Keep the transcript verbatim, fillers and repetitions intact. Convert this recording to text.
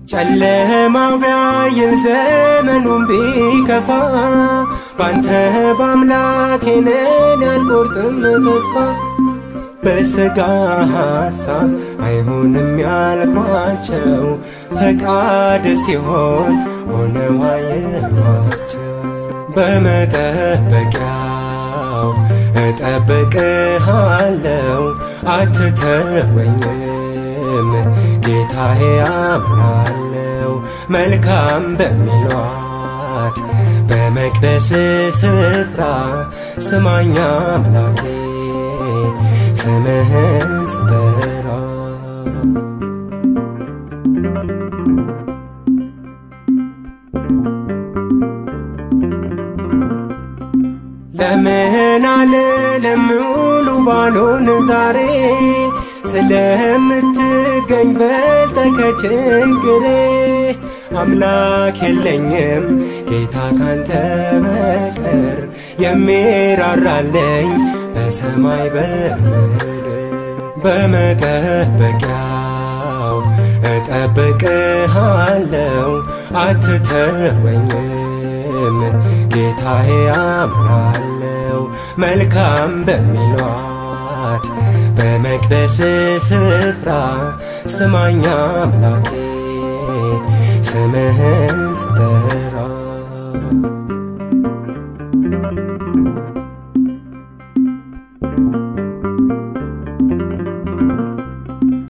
ጨለማው ቢያየን ዘመኑን ቢከፋ ባንተ በአምላኬ ነን ያልቆርጥም ተስፋ በሥጋ ሐሳብ አይሆንም ያልኳቸው ፈቃድ ሲሆን ሆነው አየኋቸው በመጠበቂያው እጠብቅሃለሁ አትተወኝም ጌታዬ አምናለሁ መልካም በሚሏት በመቅደስ ስፍራ ስማኝ አምላኬ ስምህን ስጠራ ለምን አልልም ሙሉ ባልሆን ዛሬ ስለምትገኝ በልጠህ ከችግሬ አምላክ የለኝም ጌታ ካንተ በቀር የሚራራልኝ በሰማይ በምድር በመጠበቂያው እጠብቅሃለሁ አትተወኝም ጌታዬ አምናለሁ መልካም በሚሏት በመቅደስ ስፍራ ስማኝ አምላኬ ስምህን ስጠራ